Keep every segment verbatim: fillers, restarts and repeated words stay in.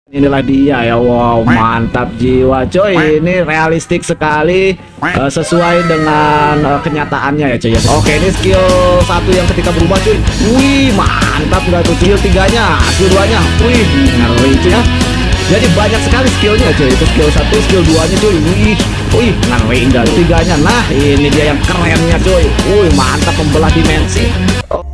Inilah dia ya, wow mantap jiwa coy, ini realistik sekali, uh, sesuai dengan uh, kenyataannya ya coy ya. Oke, ini skill satu yang ketika berubah cuy, wih mantap nggak tuh, skill tiganya, skill duanya, wih ngeri cuy ya. Jadi banyak sekali skillnya cuy, itu skill satu, skill duanya cuy, wih, wih ngeri nggak tiganya. Nah ini dia yang kerennya cuy, wih mantap membelah dimensi. Oh.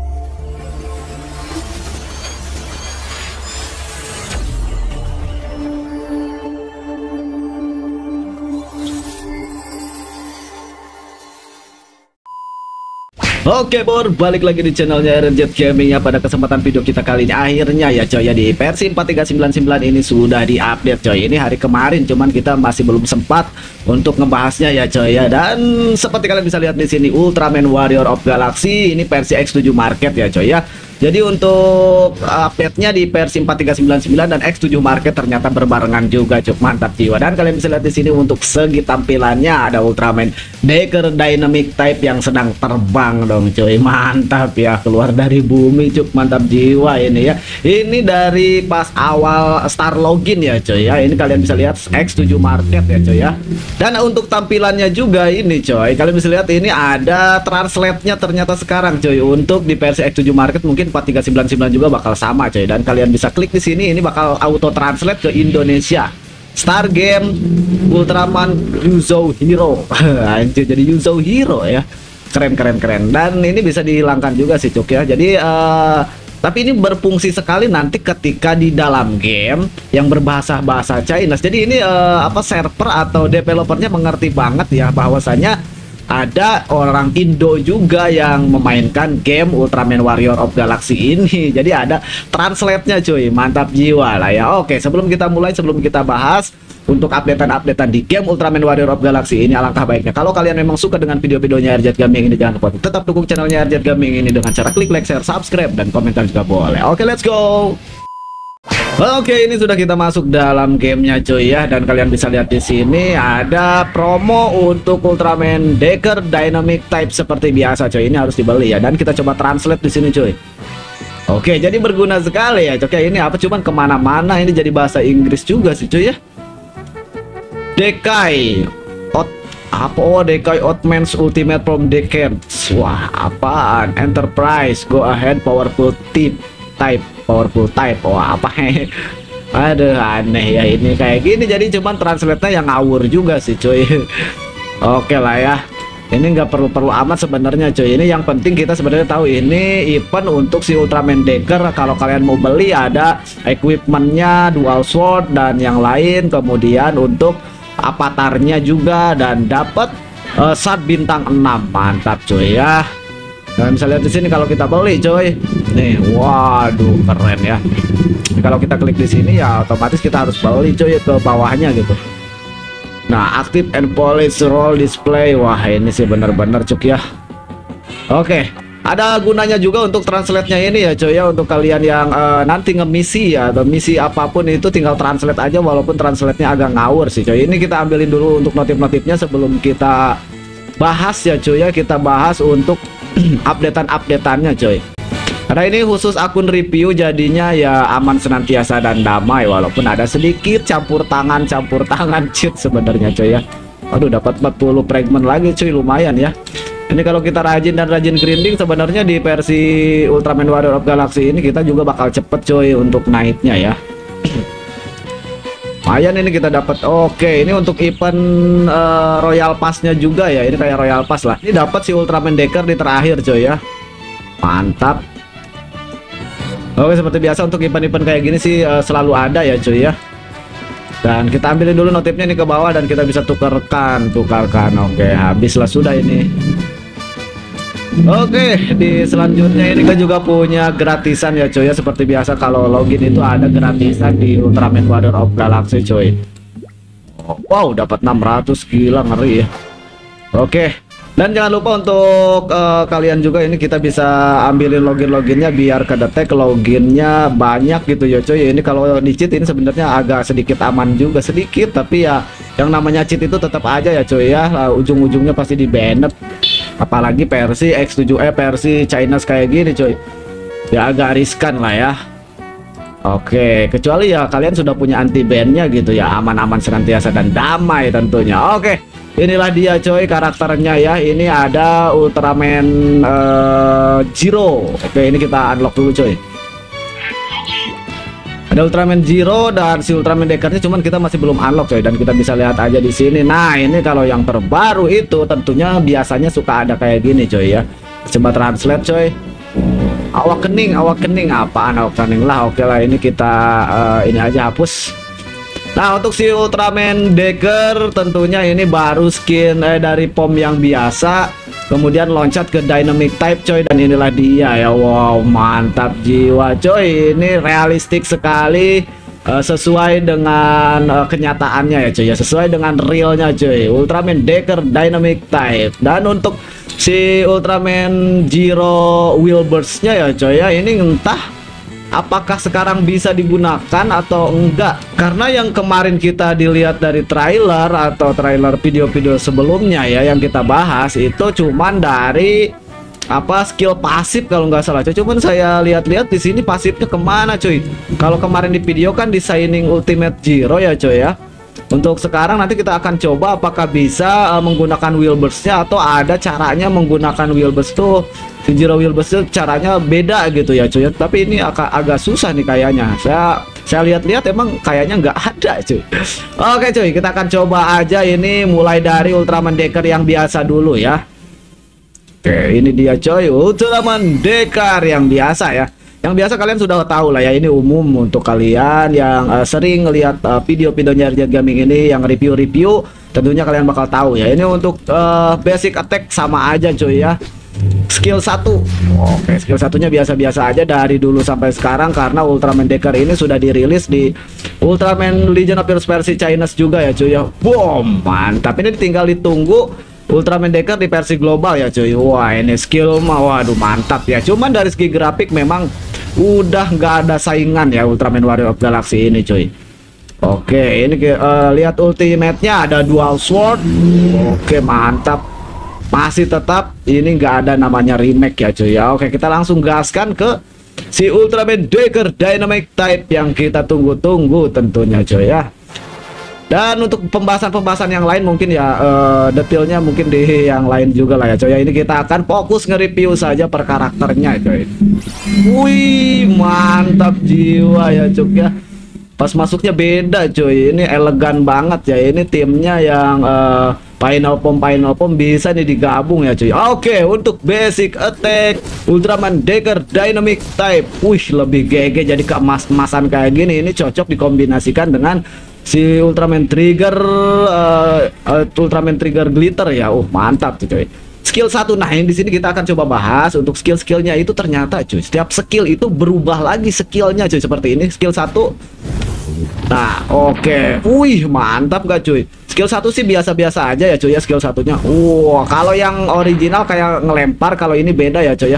Oke bor, balik lagi di channelnya R J Gaming ya. Pada kesempatan video kita kali ini akhirnya ya coy ya, di versi empat tiga sembilan sembilan ini sudah diupdate coy. Ini hari kemarin, cuman kita masih belum sempat untuk ngebahasnya ya coy ya. Dan seperti kalian bisa lihat di sini, Ultraman Warrior of Galaxy ini versi X tujuh Market ya coy ya. Jadi untuk update-nya di versi empat tiga sembilan sembilan dan X tujuh Market ternyata berbarengan juga, cukup mantap jiwa. Dan kalian bisa lihat di sini untuk segi tampilannya ada Ultraman Decker Dynamic Type yang sedang terbang dong coy, mantap ya, keluar dari bumi, cukup mantap jiwa ini ya. Ini dari pas awal start login ya coy ya. Ini kalian bisa lihat X tujuh Market ya coy ya. Dan untuk tampilannya juga ini coy, kalian bisa lihat ini ada translate-nya ternyata sekarang coy. Untuk di versi X tujuh Market mungkin empat tiga sembilan sembilan juga bakal sama coy, dan kalian bisa klik di sini, ini bakal auto translate ke Indonesia. Star Game Ultraman Yuzo Hero anjir, jadi Yuzo Hero ya, keren keren keren. Dan ini bisa dihilangkan juga sih cuk ya. Jadi uh, tapi ini berfungsi sekali nanti ketika di dalam game yang berbahasa bahasa Chinese. Jadi ini uh, apa server atau developernya mengerti banget ya bahwasanya ada orang Indo juga yang memainkan game Ultraman Warrior of Galaxy ini. Jadi ada translate-nya cuy, mantap jiwa lah ya. Oke, sebelum kita mulai, sebelum kita bahas untuk updatean-updatean di game Ultraman Warrior of Galaxy ini, alangkah baiknya kalau kalian memang suka dengan video-videonya R J Gaming ini, jangan lupa tetap dukung channelnya R J Gaming ini dengan cara klik like, share, subscribe, dan komentar juga boleh. Oke, let's go. Oke, ini sudah kita masuk dalam gamenya cuy ya, dan kalian bisa lihat di sini ada promo untuk Ultraman Decker Dynamic Type seperti biasa cuy. Ini harus dibeli ya, dan kita coba translate di sini cuy. Oke, jadi berguna sekali ya cuy. Ini apa cuman kemana-mana ini jadi bahasa Inggris juga sih cuy ya. Dekai Ot apa oh Dekai Otman's Ultimate from Decades. Wah, apaan? Enterprise Go Ahead Powerful Tip Type Powerful Type. Oh apa he? Aduh aneh ya ini kayak gini, jadi cuman translate-nya yang ngawur juga sih cuy. Oke lah ya, ini nggak perlu-perlu amat sebenarnya cuy. Ini yang penting kita sebenarnya tahu ini event untuk si Ultraman Decker. Kalau kalian mau beli ada equipmentnya, dual sword dan yang lain, kemudian untuk avatarnya juga, dan dapat uh, sat bintang enam, mantap cuy ya. Kalian bisa lihat di sini kalau kita beli coy. Nih, waduh keren ya. Jadi, kalau kita klik di sini ya otomatis kita harus beli coy ke bawahnya gitu. Nah, active and polish roll display. Wah, ini sih bener-bener cuk ya. Oke, ada gunanya juga untuk translate-nya ini ya coy ya, untuk kalian yang uh, nanti ngemisi ya atau misi apapun itu tinggal translate aja, walaupun translate-nya agak ngawur sih coy. Ini kita ambilin dulu untuk notif-notifnya sebelum kita bahas ya cuy ya. Kita bahas untuk updatean-updateannya coy, karena ini khusus akun review, jadinya ya aman senantiasa dan damai, walaupun ada sedikit campur tangan campur tangan cheat sebenarnya coy ya. Aduh, dapat empat puluh fragment lagi cuy, lumayan ya. Ini kalau kita rajin dan rajin grinding sebenarnya di versi Ultraman Warrior of Galaxy ini kita juga bakal cepet coy untuk naiknya ya. Lumayan ini kita dapat. Oke, ini untuk event uh, Royal Pass-nya juga ya. Ini kayak Royal Pass lah. Ini dapat si Ultraman Decker di terakhir coy ya. Mantap. Oke, seperti biasa untuk event-event kayak gini sih uh, selalu ada ya cuy ya. Dan kita ambilin dulu notifnya nih ke bawah dan kita bisa tukarkan, tukarkan. Oke, habislah sudah ini. Oke, di selanjutnya ini kita juga punya gratisan ya coy ya. Seperti biasa kalau login itu ada gratisan di Ultraman Warrior of Galaxy coy. Oh, wow, dapat enam ratus, gila ngeri ya. Oke, dan jangan lupa untuk uh, kalian juga ini kita bisa ambilin login-loginnya biar kedetek loginnya banyak gitu ya coy. Ini kalau di cheat ini sebenarnya agak sedikit aman juga sedikit, tapi ya yang namanya cheat itu tetap aja ya coy ya, uh, ujung-ujungnya pasti di banned. Apalagi versi X tujuh E versi Chinese kayak gini coy, ya agak riskan lah ya. Oke, kecuali ya kalian sudah punya anti bandnya gitu ya, aman-aman senantiasa dan damai tentunya. Oke, inilah dia coy karakternya ya. Ini ada Ultraman uh, Zero. Oke, ini kita unlock dulu coy. Ada Ultraman Zero dan si Ultraman Deckernya, cuman kita masih belum unlock coy, dan kita bisa lihat aja di sini. Nah, ini kalau yang terbaru itu tentunya biasanya suka ada kayak gini coy ya. Coba translate coy. Awak kening, awak kening, apaan awak kening lah. Oke lah, ini kita uh, ini aja hapus. Nah, untuk si Ultraman Decker tentunya ini baru skin eh, dari pom yang biasa, kemudian loncat ke dynamic type coy, dan inilah dia ya. Wow, mantap jiwa coy, ini realistik sekali, uh, sesuai dengan uh, kenyataannya ya coy ya, sesuai dengan realnya coy. Ultraman Decker dynamic type. Dan untuk si Ultraman Zero Wheelburst-nya ya coy ya, ini entah apakah sekarang bisa digunakan atau enggak, karena yang kemarin kita dilihat dari trailer atau trailer video-video sebelumnya ya yang kita bahas itu cuman dari apa skill pasif kalau nggak salah coy. Cuman saya lihat-lihat di sini pasifnya kemana coy. Kalau kemarin di video kan designing Ultimate Zero ya coy ya. Untuk sekarang nanti kita akan coba apakah bisa uh, menggunakan wheelburst-nya atau ada caranya menggunakan wheelburst tuh. Si Zero Wheelburst tuh caranya beda gitu ya cuy. Tapi ini agak agak susah nih kayaknya. Saya saya lihat-lihat emang kayaknya nggak ada cuy. Oke cuy, kita akan coba aja ini mulai dari Ultraman Decker yang biasa dulu ya. Oke, ini dia coy, Ultraman Decker yang biasa ya. Yang biasa kalian sudah tahu lah ya, ini umum untuk kalian yang uh, sering lihat uh, video-videonya R J Gaming ini yang review-review, tentunya kalian bakal tahu ya. Ini untuk uh, basic attack sama aja cuy ya. Skill satu. Oke, skill satunya biasa-biasa aja dari dulu sampai sekarang, karena Ultraman Decker ini sudah dirilis di Ultraman Legend of Heroes versi Chinese juga ya cuy ya. Boom, mantap. Ini tinggal ditunggu Ultraman Decker di versi global ya cuy. Wah, ini skill mah waduh mantap ya. Cuman dari segi grafik memang udah nggak ada saingan ya Ultraman Warrior of Galaxy ini cuy. Oke, ini uh, lihat ultimate-nya ada dual sword. Oke, mantap. Masih tetap ini nggak ada namanya remake ya cuy ya. Oke, kita langsung gaskan ke si Ultraman Decker Dynamic Type yang kita tunggu-tunggu tentunya cuy ya. Dan untuk pembahasan-pembahasan yang lain mungkin ya uh, detailnya mungkin di yang lain juga lah ya coy ya. Ini kita akan fokus nge-review saja per karakternya coy. Wih, mantap jiwa ya cuk ya. Pas masuknya beda coy. Ini elegan banget ya. Ini timnya yang uh, final pom final pom bisa nih digabung ya cuy. Oke, untuk basic attack Ultraman Decker Dynamic Type. Wih, lebih G G jadi keemas-emasan kayak gini. Ini cocok dikombinasikan dengan si Ultraman Trigger uh, uh, Ultraman Trigger Glitter ya. Uh, mantap tuh coy. Skill satu. Nah, yang di sini kita akan coba bahas untuk skill-skillnya itu ternyata cuy. Setiap skill itu berubah lagi skillnya cuy, seperti ini. Skill satu. Nah, oke. Okay. Wih, mantap gak cuy? Skill satu sih biasa-biasa aja ya cuy ya skill satunya. Wow, kalau yang original kayak ngelempar, kalau ini beda ya cuy ya.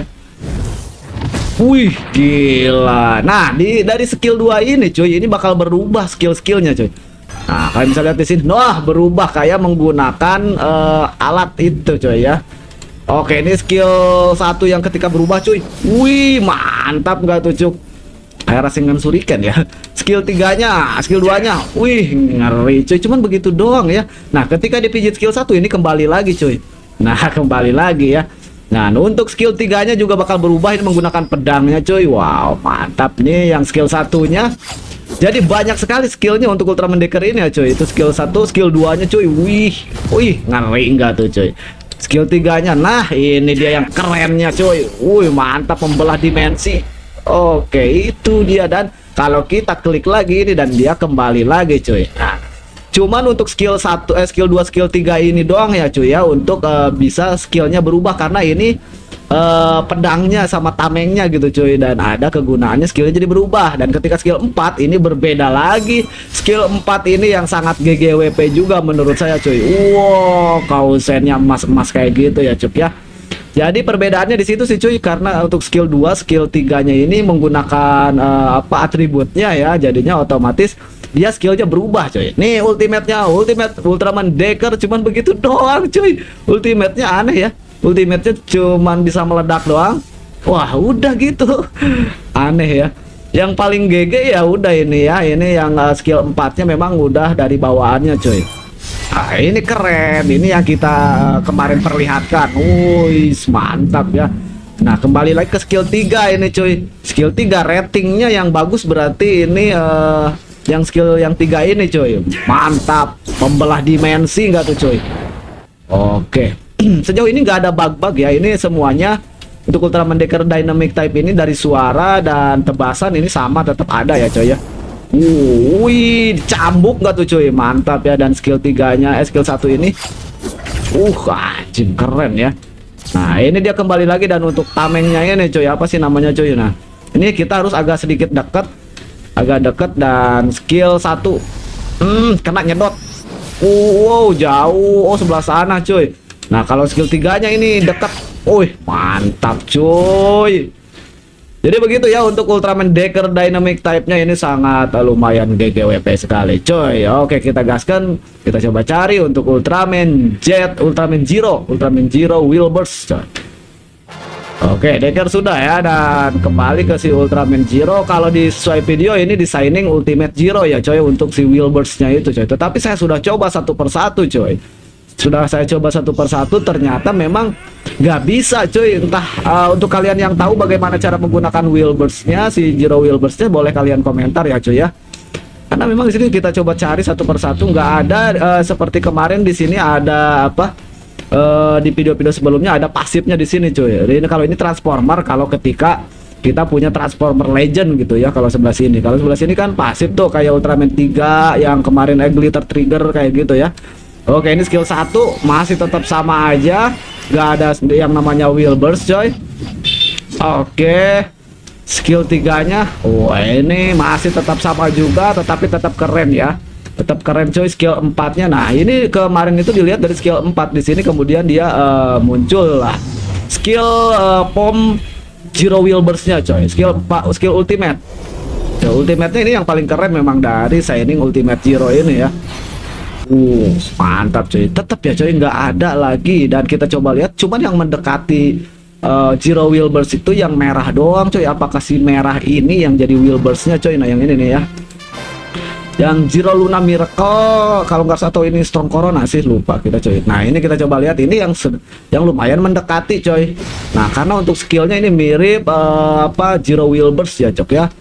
Wih, gila. Nah, di dari skill dua ini cuy, ini bakal berubah skill-skillnya cuy. Nah, kalian bisa lihat di sini. Nah, berubah kayak menggunakan uh, alat itu cuy ya. Oke, ini skill satu yang ketika berubah cuy. Wih, mantap gak tuh cuk? Kayak Rasengan Shuriken ya. Skill tiganya, skill duanya. Wih, ngeri cuy. Cuman begitu doang ya. Nah, ketika dipijit skill satu ini kembali lagi cuy. Nah, kembali lagi ya. Nah, untuk skill tiganya juga bakal berubah, ini menggunakan pedangnya cuy. Wow, mantap nih yang skill satunya. Jadi banyak sekali skillnya untuk Ultraman Decker ini ya cuy. Itu skill satu, skill duanya cuy. Wih, wih, ngeri enggak tuh cuy. Skill tiganya, nah ini dia yang kerennya cuy. Wih, mantap, membelah dimensi. Oke, itu dia. Dan kalau kita klik lagi ini dan dia kembali lagi cuy. Nah, cuman untuk skill satu, eh, skill dua, skill tiga ini doang ya cuy ya, untuk uh, bisa skillnya berubah, karena ini uh, pedangnya sama tamengnya gitu cuy, dan ada kegunaannya skillnya jadi berubah. Dan ketika skill empat ini berbeda lagi. Skill empat ini yang sangat G G W P juga menurut saya cuy. Wow, kausennya emas-emas kayak gitu ya cuy ya. Jadi perbedaannya di situ sih cuy, karena untuk skill dua, skill tiganya ini menggunakan uh, apa atributnya ya, jadinya otomatis dia skillnya berubah coy. Nih ultimate-nya, ultimate Ultraman Decker cuman begitu doang cuy. Ultimate-nya aneh ya. Ultimate-nya cuman bisa meledak doang. Wah, udah gitu. Aneh ya. Yang paling G G ya udah ini ya, ini yang uh, skill empatnya memang udah dari bawaannya coy. Nah, ini keren, ini yang kita uh, kemarin perlihatkan. Wih, mantap ya. Nah, kembali lagi ke skill tiga ini coy. Skill tiga ratingnya yang bagus, berarti ini uh, yang skill yang tiga ini coy. Mantap, membelah dimensi nggak tuh coy. Oke. Sejauh ini nggak ada bug-bug ya, ini semuanya untuk Ultraman Decker Dynamic Type ini dari suara dan tebasan ini sama tetap ada ya coy ya. Wih, cambuk nggak tuh coy, mantap ya. Dan skill tiganya, eh, skill satu ini, uh, anjing keren ya. Nah ini dia kembali lagi, dan untuk tamengnya ini coy, apa sih namanya coy? Nah ini kita harus agak sedikit dekat, agak dekat, dan skill satu, hmm, kena nyedot. Wow, jauh, oh sebelah sana coy. Nah kalau skill tiganya ini dekat, wih mantap coy. Jadi begitu ya untuk Ultraman Decker Dynamic Type-nya, ini sangat uh, lumayan G G W P sekali coy. Oke, kita gaskan, kita coba cari untuk Ultraman Jet, Ultraman Zero, Ultraman Zero Wheelburst coy. Oke, Decker sudah ya, dan kembali ke si Ultraman Zero. Kalau di sesuai video ini designing Ultimate Zero ya coy untuk si Wheelburst-nya itu coy. Tetapi saya sudah coba satu persatu coy. Sudah saya coba satu persatu, ternyata memang nggak bisa coy. Entah uh, untuk kalian yang tahu bagaimana cara menggunakan wheelburst-nya, si Zero wheelburst-nya, boleh kalian komentar ya coy ya. Karena memang di sini kita coba cari satu persatu nggak ada, uh, seperti kemarin di sini ada apa? Uh, di video-video sebelumnya ada pasifnya di sini coy. Jadi ini, kalau ini transformer, kalau ketika kita punya transformer legend gitu ya. Kalau sebelah sini, kalau sebelah sini kan pasif tuh kayak Ultraman tiga yang kemarin eh, glitter trigger kayak gitu ya. Oke, ini skill satu masih tetap sama aja, nggak ada yang namanya wheelburst coy. Oke, skill tiganya, oh ini masih tetap sama juga, tetapi tetap keren ya, tetap keren coy. Skill empatnya, nah ini kemarin itu dilihat dari skill empat, di sini kemudian dia uh, muncul lah skill uh, pom Zero wheelburstnya coy, skill pak skill ultimate. Skill ultimate-nya ini yang paling keren memang dari Shining Ultimate Zero ini ya. Uh, mantap coy, tetap ya coy, nggak ada lagi. Dan kita coba lihat, cuman yang mendekati uh, Zero wheelburst itu yang merah doang coy. Apakah si merah ini yang jadi wheelburstnya coy? Nah yang ini nih ya, yang Zero Luna Miracle, kalau nggak salah ini Strong Corona sih, lupa kita coy. Nah ini kita coba lihat, ini yang yang lumayan mendekati coy. Nah karena untuk skillnya ini mirip uh, apa Zero wheelburst ya cok ya.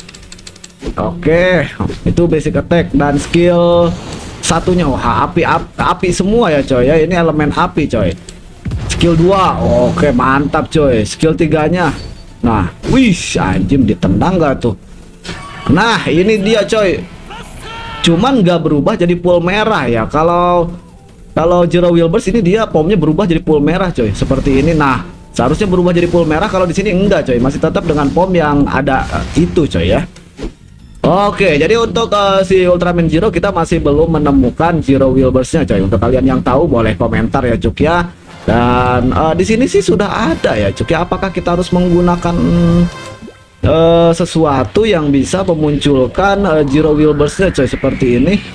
Oke, itu basic attack. Dan skill satunya, wah api, api api semua ya coy ya, ini elemen api coy. Skill dua, oke mantap coy. Skill tiganya, nah wih anjim, ditendang gak tuh. Nah ini dia coy, cuman nggak berubah jadi full merah ya. Kalau kalau Zero wheelburst ini dia pomnya berubah jadi full merah coy, seperti ini. Nah seharusnya berubah jadi full merah, kalau di sini enggak coy, masih tetap dengan pom yang ada uh, itu coy ya. Oke, jadi untuk uh, si Ultraman Zero kita masih belum menemukan Zero wheelburst-nya coy. Untuk kalian yang tahu boleh komentar ya cuk ya. Dan uh, di sini sih sudah ada ya cuk ya. Apakah kita harus menggunakan uh, sesuatu yang bisa memunculkan uh, Zero wheelburst-nya coy, seperti ini?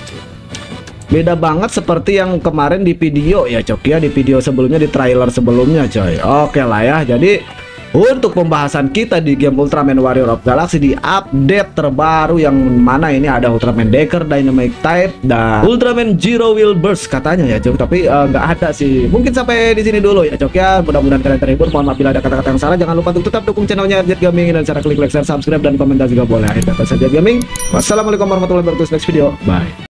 Beda banget seperti yang kemarin di video ya cuk ya, di video sebelumnya, di trailer sebelumnya coy. Oke lah ya. Jadi untuk pembahasan kita di game Ultraman Warrior of Galaxy di update terbaru, yang mana ini ada Ultraman Decker Dynamic Type dan Ultraman Zero wheelburst katanya ya cok, tapi nggak uh, ada sih. Mungkin sampai di sini dulu ya cok ya. Mudah-mudahan kalian terhibur. Mohon maaf bila ada kata-kata yang salah. Jangan lupa untuk tetap dukung channelnya R Z Gaming dan cara klik like, share, subscribe, dan komentar juga boleh. Akhir kata saya R Z Gaming. Wassalamualaikum warahmatullahi wabarakatuh. Next video, bye.